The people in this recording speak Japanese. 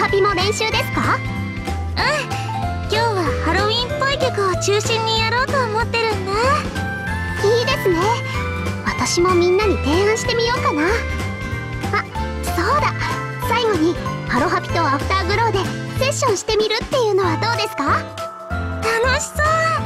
ハピも練習ですか？ 今日はハロウィンっぽい曲を中心にやろうと思ってるんだ。 いいですね。私もみんなに提案してみようかな。あ、そうだ、最後にハロハピとアフターグローでセッションしてみるっていうのはどうですか？ 楽しそう。